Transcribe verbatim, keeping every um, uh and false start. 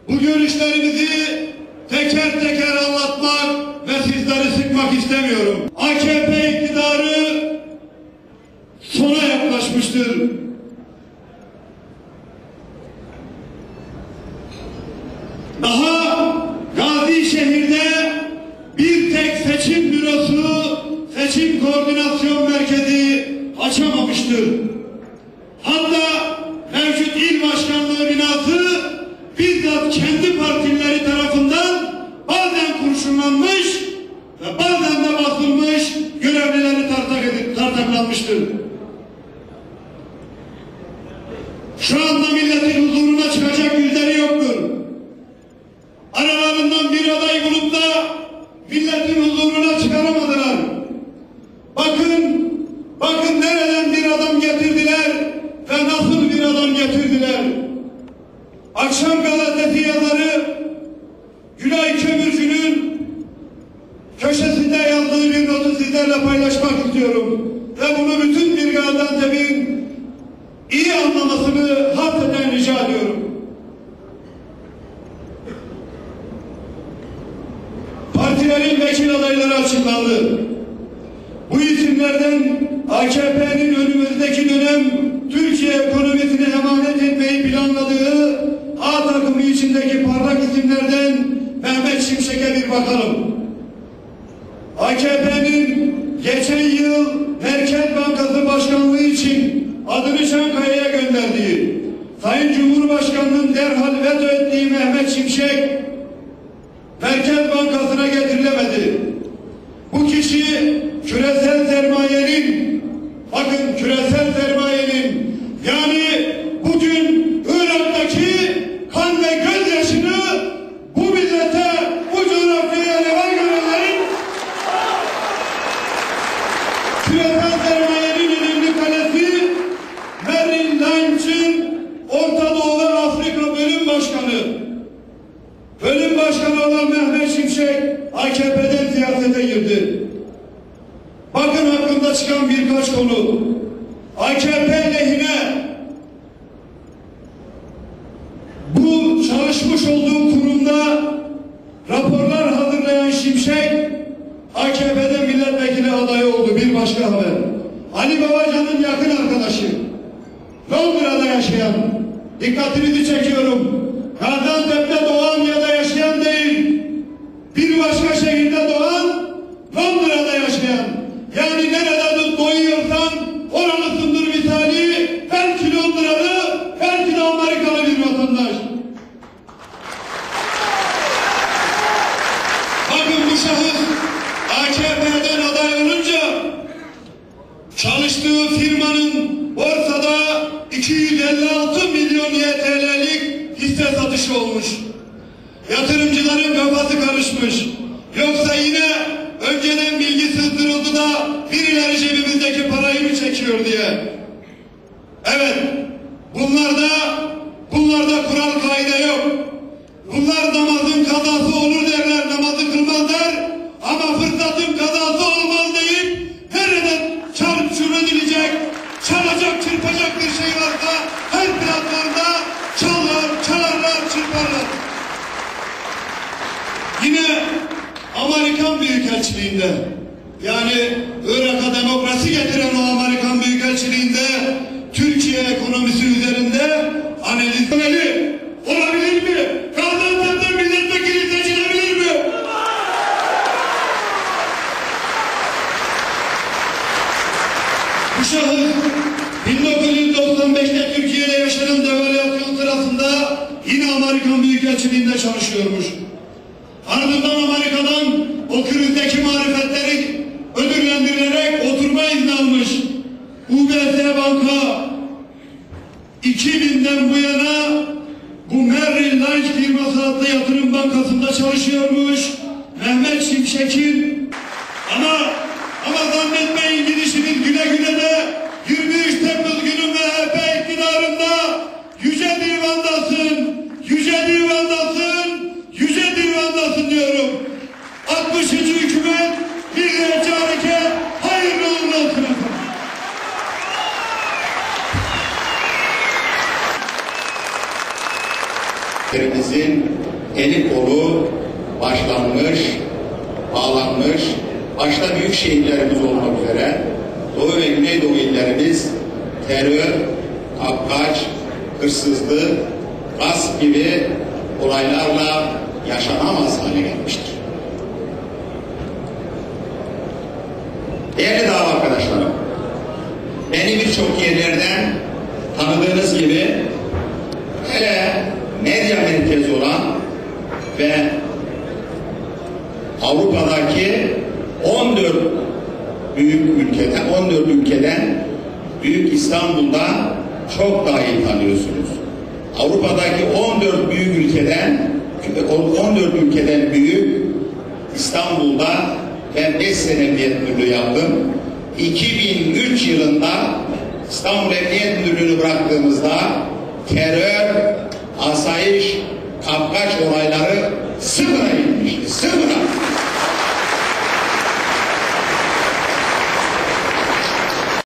Bu görüşlerimizi teker teker anlatmak ve sizleri sıkmak istemiyorum. A K P iktidarı sona yaklaşmıştır. Daha Gazişehir'de bir tek seçim bürosu, seçim koordinasyon merkezi açamamıştır. Hatta mevcut il başkanlığı binası bizzat kendi partileri tarafından bazen kurşunlanmış ve bazen de basılmış, görevlileri tartak edip tartaklanmıştır. Şu anda milletin huzuruna çıkacak yüzleri yoktur. Aralarından bir aday bulup da milletin huzuruna çıkaramadılar. Bakın, bakın nereden bir adam getirdiler ve nasıl bir adam getirdiler. Akşam gazetesi yazarı Gülay Kömürcü'nün köşesinde yazdığı bir notu sizlerle paylaşmak istiyorum. Ve bunu bütün bir Gaziantep'in iyi anlamasını harfeden rica ediyorum. Partilerin vekil adayları açıklandı. Bu isimlerden A K P'nin önümüzdeki dönem Türkiye ekonomisine emanet etmeyi planladığı A takımı içindeki parlak isimlerden Mehmet Şimşek'e bir bakalım. A K P'nin geçen yıl Merkez Bankası Başkanlığı için adını Çankaya'ya gönderdiği, Sayın Cumhurbaşkanı'nın derhal veto ettiği Mehmet Şimşek Merkez Bankası'na getirilemedi. Bu kişi küresel sermayenin, bakın küresel sermayenin, yani bugün Irak'taki kan ve gözyaşını bu millete, bu coğrafyaya reva görenlerin küresel sermayenin önemli kalesi Merrill Lynch'in Orta Doğu ve Afrika Bölüm Başkanı. Bölüm Başkanı olan Mehmet Şimşek A K P'den siyasete girdi. Bakın hakkında çıkan birkaç konu. A K P lehine bu çalışmış olduğu kurumda raporlar hazırlayan Şimşek A K P'de milletvekili adayı oldu. Bir başka haber. Ali Babacan'ın yakın arkadaşı, Londra'da yaşayan, dikkatinizi çekiyorum, Gaziantep'te doğan ya da yaşayan değil, bir başka şehirde doğan, Londra'da yaşayan, yani nerede doyuyorsan oralısındır misali, belki Londra'lı, belki de Amerikalı bir vatandaş. Bakın bu şahıs A K P'den aday olunca çalıştığı firmanın borsada iki yüz elli altı milyon Y T L'lik hisse satışı olmuş. Yatırımcıların kafası karışmış. Yoksa yine önceden bilgi sızdırıldı da birileri cebimizdeki parayı mı çekiyor diye. Evet, bunlarda bunlarda kural kaide yok. Bunlar namazın kazası olur derler, namazı kılmazlar. Ama fırsatın kazası olmaz deyip nerede çarp çürüdülecek, çalacak, çırpacak bir şey varsa her platformda çalar, çalarlar, çırparlar. Yine Amerikan Büyükelçiliğinde, yani Irak'a demokrasi getiren o Amerikan Büyükelçiliğinde Türkiye ekonomisi üzerinde analiz olabilir mi? Gaziantep'ten milletvekili seçilebilir mi? Bu şahıs bin dokuz yüz doksan beşte Türkiye'de yaşanan devalüasyon sırasında yine Amerikan Büyükelçiliğinde çalışıyormuş. Ardından Amerika'dan o krizdeki marifetleri ödüllendirilerek oturma izni almış. U B S Banka iki binden bu yana bu Merrill Lynch firması adlı yatırım bankasında çalışıyormuş. Mehmet Şimşek'in ama ama zannetmeyin gidişiniz güle güle de yirmi üç Temmuz günü M H P iktidarında yüce divandasın, yüce divandasın, yüce divandasın diyorum. altmışıncı hükümet, milliyetçi hareket, hayırlı uğurlu olsun efendim. emniyetlerimizin eli kolu başlanmış, bağlanmış, başta büyük şehirlerimiz olmak üzere Doğu ve Güneydoğu illerimiz terör, kapkaç, hırsızlık, gasp gibi olaylarla yaşanamaz hale gelmiştir. Değerli dava arkadaşlarım, beni birçok yerlerden tanıdığınız gibi hele medya merkezi olan ve Avrupa'daki on dört büyük ülkeden, on dört ülkeden büyük İstanbul'da çok daha iyi tanıyorsunuz. Avrupa'daki on dört büyük ülkeden, on dört ülkeden büyük İstanbul'da ben beş sene emniyet müdürlüğü yaptım. iki bin üç yılında İstanbul Emniyet Müdürlüğü'nü bıraktığımızda terör, asayiş, kapkaç olayları